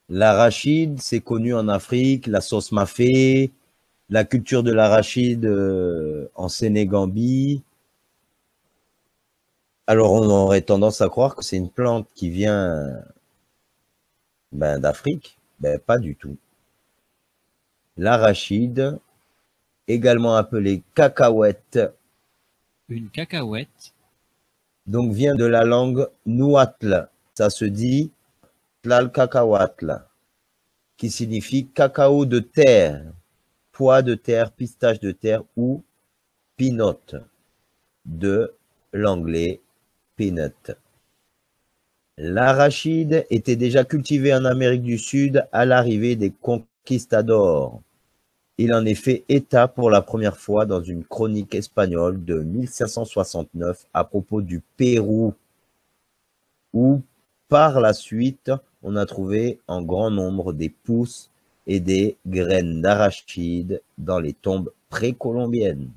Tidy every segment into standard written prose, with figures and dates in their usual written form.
L'arachide, c'est connu en Afrique, la sauce mafé, la culture de l'arachide en Sénégambie. Alors, on aurait tendance à croire que c'est une plante qui vient d'Afrique. Ben, pas du tout. L'arachide, également appelée cacahuète, Une cacahuète. donc vient de la langue nouatl. Ça se dit tlalcacahuatl, qui signifie cacao de terre, pois de terre, pistache de terre ou peanut, de l'anglais peanut. L'arachide était déjà cultivé en Amérique du Sud à l'arrivée des conquistadors. Il en est fait état pour la première fois dans une chronique espagnole de 1569 à propos du Pérou, où par la suite on a trouvé en grand nombre des pousses et des graines d'arachide dans les tombes précolombiennes.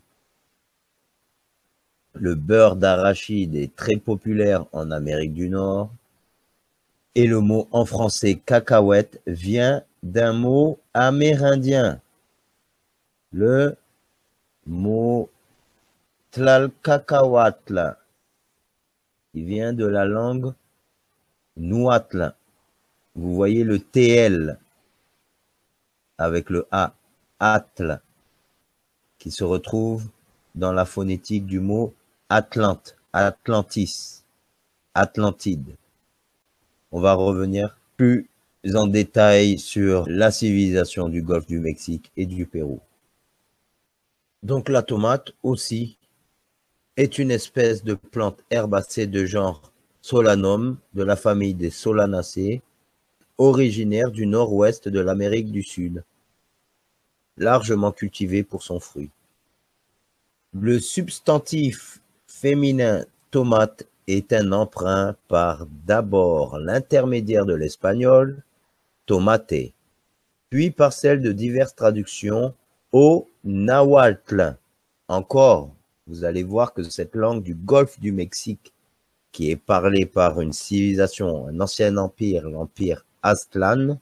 Le beurre d'arachide est très populaire en Amérique du Nord et le mot en français cacahuète vient d'un mot amérindien, le mot tlalcacahuatl. Il vient de la langue nouatl. Vous voyez le TL avec le A, atl, qui se retrouve dans la phonétique du mot Atlante, Atlantis, Atlantide. On va revenir plus en détail sur la civilisation du golfe du Mexique et du Pérou. Donc la tomate aussi est une espèce de plante herbacée de genre Solanum, de la famille des Solanacées, originaire du nord-ouest de l'Amérique du Sud, largement cultivée pour son fruit. Le substantif féminin tomate est un emprunt par d'abord l'intermédiaire de l'espagnol tomate, puis par celle de diverses traductions au nahuatl. Encore, vous allez voir que cette langue du golfe du Mexique, qui est parlée par une civilisation, un ancien empire, l'empire Aztlan,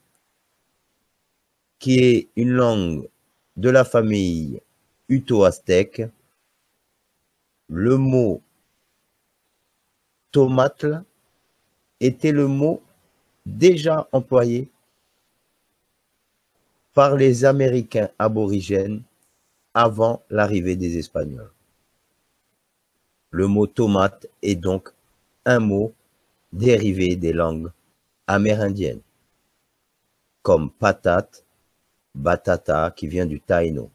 qui est une langue de la famille uto-aztèque, le mot tomatl était le mot déjà employé par les Américains aborigènes avant l'arrivée des Espagnols. Le mot tomate est donc un mot dérivé des langues amérindiennes, comme patate, batata, qui vient du taïno.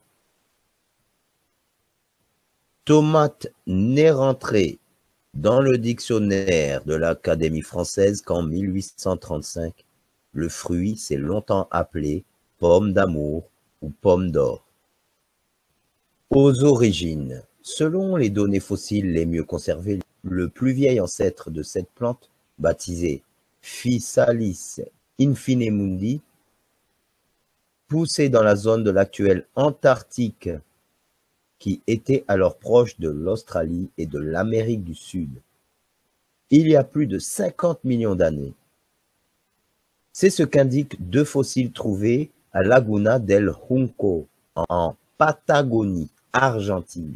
Tomate n'est rentré dans le dictionnaire de l'Académie française qu'en 1835. Le fruit s'est longtemps appelé pomme d'amour ou pomme d'or. Aux origines, selon les données fossiles les mieux conservées, le plus vieil ancêtre de cette plante, baptisé Physalis infinemundi, poussait dans la zone de l'actuelle Antarctique, qui était alors proche de l'Australie et de l'Amérique du Sud, il y a plus de 50 millions d'années. C'est ce qu'indiquent deux fossiles trouvés à Laguna del Junco, en Patagonie, Argentine.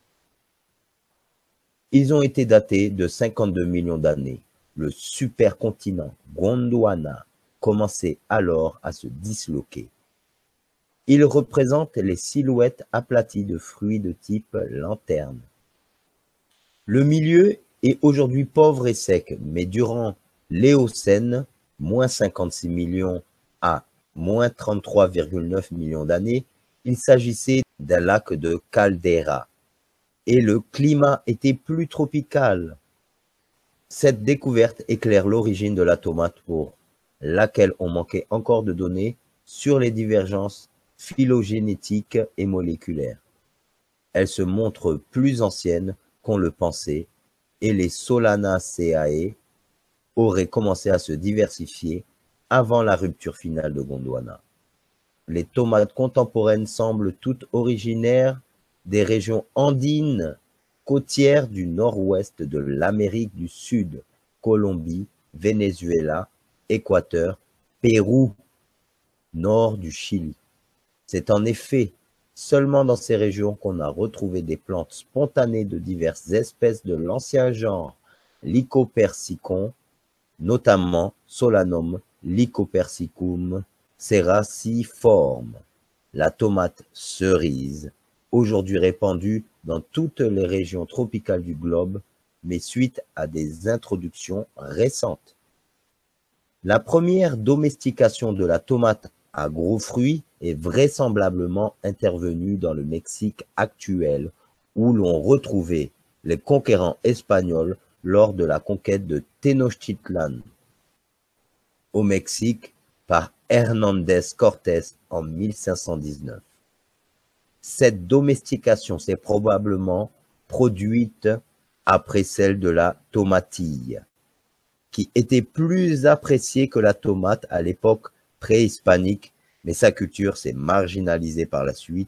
Ils ont été datés de 52 millions d'années. Le supercontinent Gondwana commençait alors à se disloquer. Il représente les silhouettes aplaties de fruits de type lanterne. Le milieu est aujourd'hui pauvre et sec, mais durant l'Éocène, moins 56 millions à moins 33,9 millions d'années, il s'agissait d'un lac de caldeira, et le climat était plus tropical. Cette découverte éclaire l'origine de la tomate pour laquelle on manquait encore de données sur les divergences phylogénétiques et moléculaires. Elle se montre plus ancienne qu'on le pensait et les Solanaceae auraient commencé à se diversifier avant la rupture finale de Gondwana. Les tomates contemporaines semblent toutes originaires des régions andines côtières du nord-ouest de l'Amérique du Sud, Colombie, Venezuela, Équateur, Pérou nord du Chili. C'est en effet seulement dans ces régions qu'on a retrouvé des plantes spontanées de diverses espèces de l'ancien genre Lycopersicum, notamment Solanum Lycopersicum ceraciforme, la tomate cerise, aujourd'hui répandue dans toutes les régions tropicales du globe, mais suite à des introductions récentes. La première domestication de la tomate à gros fruits est vraisemblablement intervenue dans le Mexique actuel, où l'on retrouvait les conquérants espagnols lors de la conquête de Tenochtitlan au Mexique par Hernández Cortés en 1519. Cette domestication s'est probablement produite après celle de la tomatille, qui était plus appréciée que la tomate à l'époque préhispanique, mais sa culture s'est marginalisée par la suite.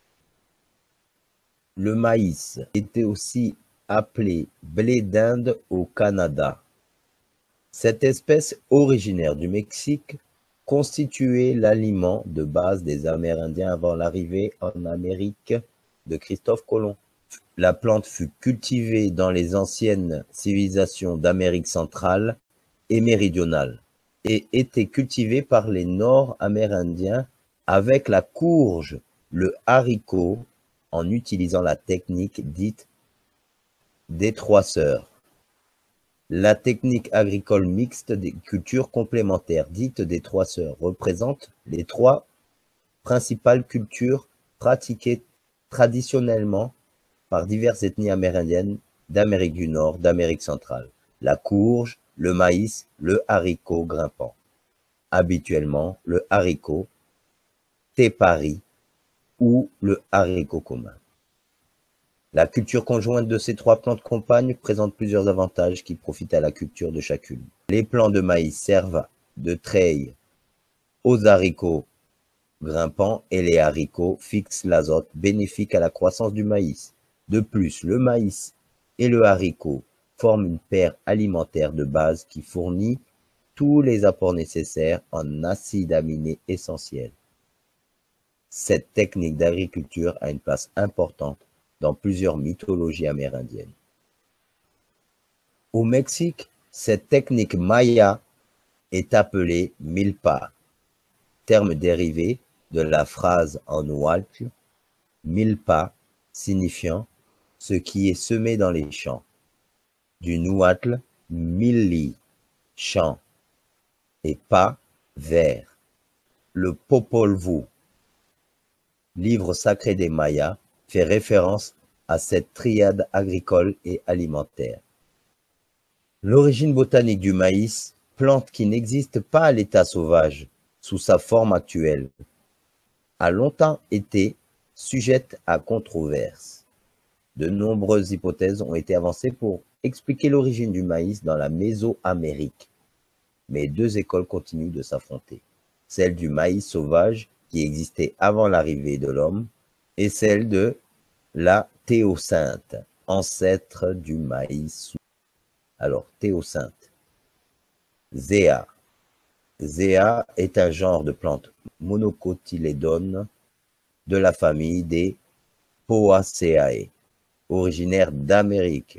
Le maïs était aussi appelé blé d'Inde au Canada. Cette espèce originaire du Mexique constituait l'aliment de base des Amérindiens avant l'arrivée en Amérique de Christophe Colomb. La plante fut cultivée dans les anciennes civilisations d'Amérique centrale et méridionale et était cultivée par les Nord-Amérindiens avec la courge, le haricot, en utilisant la technique dite des trois sœurs. La technique agricole mixte des cultures complémentaires, dite des trois sœurs, représente les trois principales cultures pratiquées traditionnellement par diverses ethnies amérindiennes d'Amérique du Nord, d'Amérique centrale. La courge, le maïs, le haricot grimpant. Habituellement, le haricot tepari ou le haricot commun. La culture conjointe de ces trois plantes compagnes présente plusieurs avantages qui profitent à la culture de chacune. Les plants de maïs servent de treille aux haricots grimpants et les haricots fixent l'azote bénéfique à la croissance du maïs. De plus, le maïs et le haricot forment une paire alimentaire de base qui fournit tous les apports nécessaires en acides aminés essentiels. Cette technique d'agriculture a une place importante dans plusieurs mythologies amérindiennes. Au Mexique, cette technique maya est appelée milpa, terme dérivé de la phrase en nahuatl milpa signifiant ce qui est semé dans les champs, du nahuatl milli, champ, et pa, vert. Le Popol Vuh, livre sacré des Mayas, fait référence à cette triade agricole et alimentaire. L'origine botanique du maïs, plante qui n'existe pas à l'état sauvage, sous sa forme actuelle, a longtemps été sujette à controverse. De nombreuses hypothèses ont été avancées pour expliquer l'origine du maïs dans la Mésoamérique, mais deux écoles continuent de s'affronter. Celle du maïs sauvage, qui existait avant l'arrivée de l'homme, et celle de la théocinthe, ancêtre du maïs. Alors, théocinthe. Zéa. Zéa est un genre de plante monocotylédone de la famille des Poaceae, originaire d'Amérique.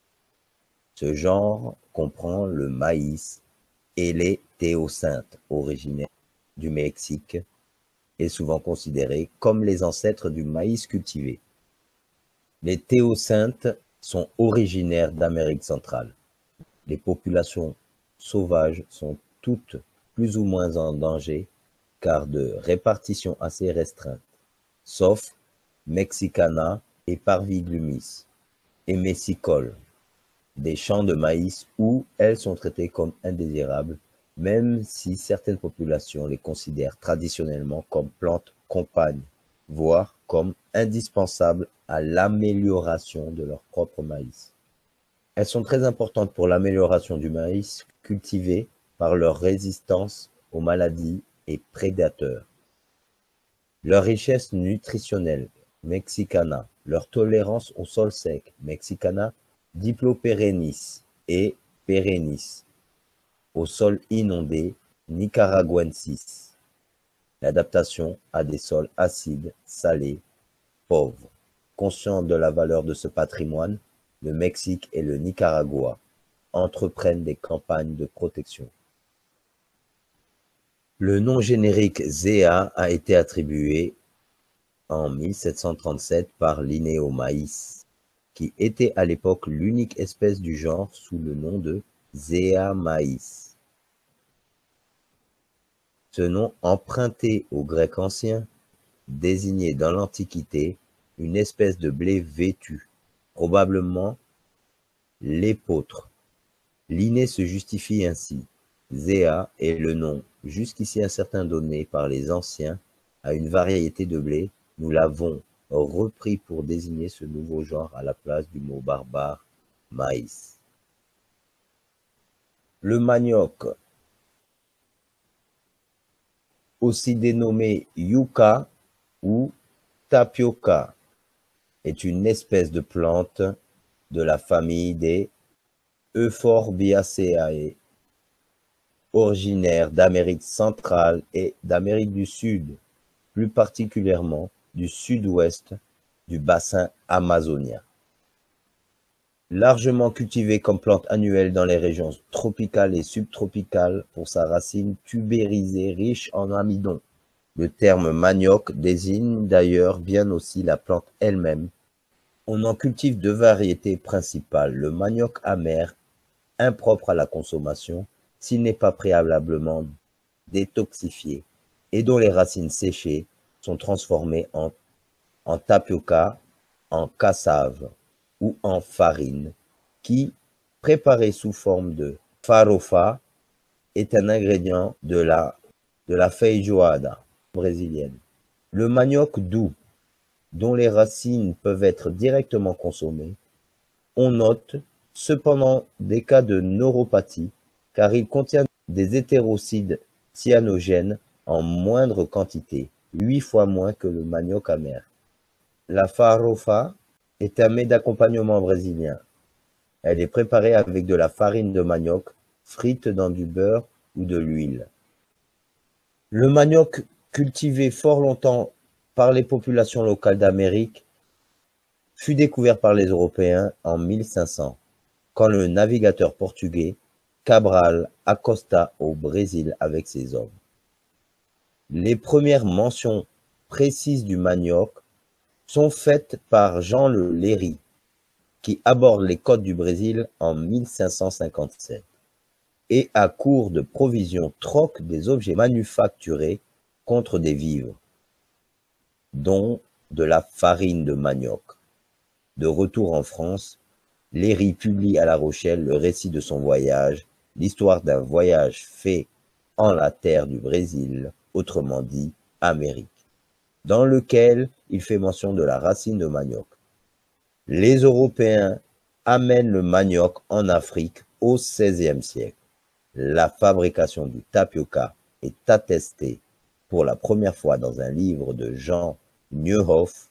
Ce genre comprend le maïs et les théocinthes, originaires du Mexique, est souvent considéré comme les ancêtres du maïs cultivé. Les théocinthes sont originaires d'Amérique centrale. Les populations sauvages sont toutes plus ou moins en danger car de répartition assez restreinte, sauf Mexicana et Parviglumis et Messicole, des champs de maïs où elles sont traitées comme indésirables, même si certaines populations les considèrent traditionnellement comme plantes compagnes, voire comme indispensables à l'amélioration de leur propre maïs. Elles sont très importantes pour l'amélioration du maïs cultivé par leur résistance aux maladies et prédateurs. Leur richesse nutritionnelle, Mexicana, leur tolérance au sol sec, Mexicana diploperennis et perennis, au sol inondé, Nicaraguensis. l'adaptation à des sols acides, salés, pauvres. Conscient de la valeur de ce patrimoine, le Mexique et le Nicaragua entreprennent des campagnes de protection. Le nom générique Zea a été attribué en 1737 par Linneo Maíz, qui était à l'époque l'unique espèce du genre sous le nom de Zea maïs. Ce nom, emprunté au grec ancien, désignait dans l'Antiquité une espèce de blé vêtu, probablement l'épeautre. Linné se justifie ainsi. Zea est le nom jusqu'ici incertain donné par les anciens à une variété de blé. Nous l'avons repris pour désigner ce nouveau genre à la place du mot barbare maïs. Le manioc, aussi dénommé yucca ou tapioca, est une espèce de plante de la famille des Euphorbiaceae, originaire d'Amérique centrale et d'Amérique du Sud, plus particulièrement du sud-ouest du bassin amazonien. Largement cultivée comme plante annuelle dans les régions tropicales et subtropicales pour sa racine tubérisée riche en amidon. Le terme manioc désigne d'ailleurs bien aussi la plante elle-même. On en cultive deux variétés principales, le manioc amer, impropre à la consommation, s'il n'est pas préalablement détoxifié, et dont les racines séchées sont transformées en tapioca, en cassave ou en farine, qui, préparée sous forme de farofa, est un ingrédient de la feijoada brésilienne. Le manioc doux, dont les racines peuvent être directement consommées, on note cependant des cas de neuropathie, car il contient des hétérocides cyanogènes en moindre quantité, 8 fois moins que le manioc amer. La farofa est un mets d'accompagnement brésilien. Elle est préparée avec de la farine de manioc, frite dans du beurre ou de l'huile. Le manioc, cultivé fort longtemps par les populations locales d'Amérique, fut découvert par les Européens en 1500, quand le navigateur portugais Cabral accosta au Brésil avec ses hommes. Les premières mentions précises du manioc sont faites par Jean le Léry, qui aborde les côtes du Brésil en 1557, et à court de provisions troque des objets manufacturés contre des vivres, dont de la farine de manioc. De retour en France, Léry publie à La Rochelle le récit de son voyage, l'histoire d'un voyage fait en la terre du Brésil, autrement dit Amérique, dans lequel il fait mention de la racine de manioc. Les Européens amènent le manioc en Afrique au XVIe siècle. La fabrication du tapioca est attestée pour la première fois dans un livre de Jean Nieuwhof,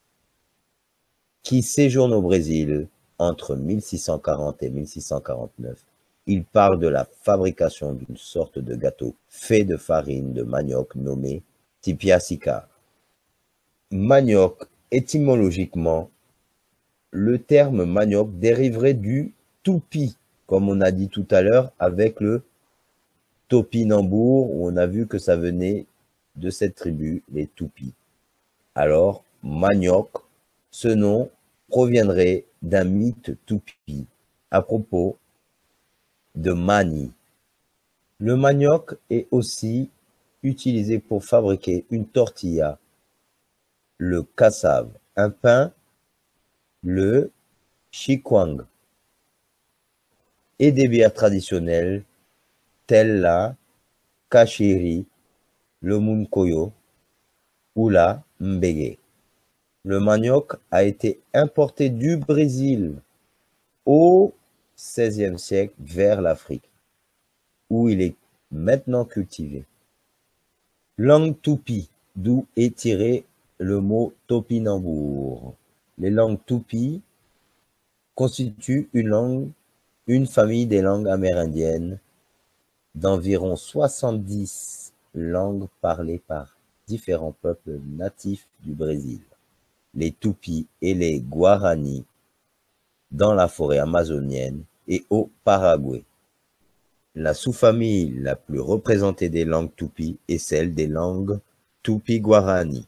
qui séjourne au Brésil entre 1640 et 1649. Il parle de la fabrication d'une sorte de gâteau fait de farine de manioc nommé tipiacica. Manioc, étymologiquement, le terme manioc dériverait du tupi, comme on a dit tout à l'heure avec le topinambour, où on a vu que ça venait de cette tribu, les Tupis. Alors, manioc, ce nom proviendrait d'un mythe Tupi à propos de Mani. Le manioc est aussi utilisé pour fabriquer une tortilla, le cassave, un pain, le chikwang, et des bières traditionnelles telles la kachiri, le munkoyo ou la mbege. Le manioc a été importé du Brésil au XVIe siècle vers l'Afrique, où il est maintenant cultivé. Langue tupi, d'où est tiré le mot topinambour. Les langues tupi constituent une famille des langues amérindiennes d'environ 70 langues parlées par différents peuples natifs du Brésil, les Tupis et les Guarani, dans la forêt amazonienne et au Paraguay. La sous-famille la plus représentée des langues tupis est celle des langues tupi-guarani.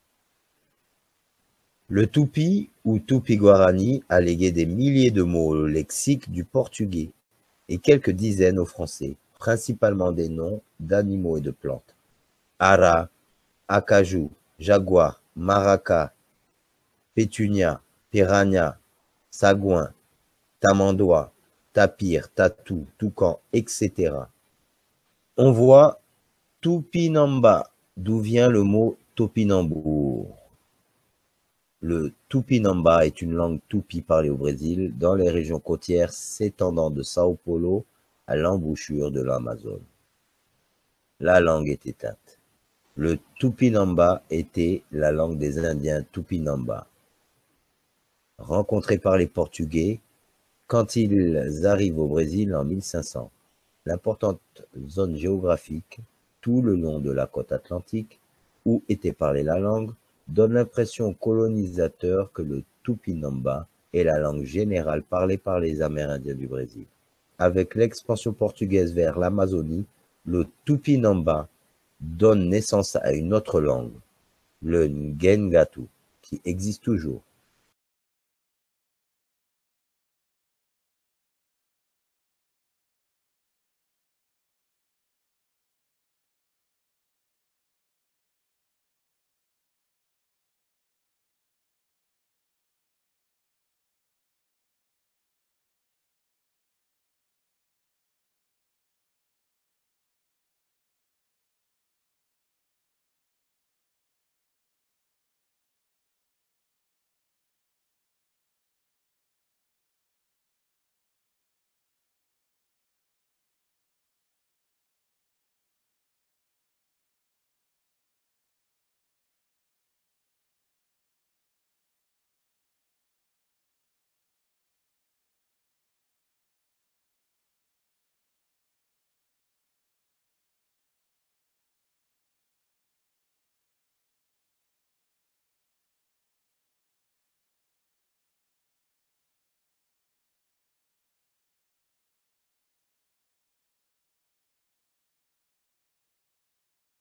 Le tupi ou tupi-guarani a légué des milliers de mots au lexique du portugais et quelques dizaines au français, principalement des noms d'animaux et de plantes. Ara, acajou, jaguar, maraca, pétunia, piranha, sagouin, tamandoua, tapir, tatou, toucan, etc. On voit Tupinamba, d'où vient le mot topinambour. Le tupinamba est une langue tupi parlée au Brésil, dans les régions côtières s'étendant de Sao Paulo à l'embouchure de l'Amazone. La langue est éteinte. Le tupinamba était la langue des Indiens Tupinamba. Rencontrés par les Portugais quand ils arrivent au Brésil en 1500. L'importante zone géographique, tout le long de la côte atlantique, où était parlée la langue, donne l'impression aux colonisateurs que le tupinamba est la langue générale parlée par les Amérindiens du Brésil. Avec l'expansion portugaise vers l'Amazonie, le tupinamba donne naissance à une autre langue, le ngengatu, qui existe toujours.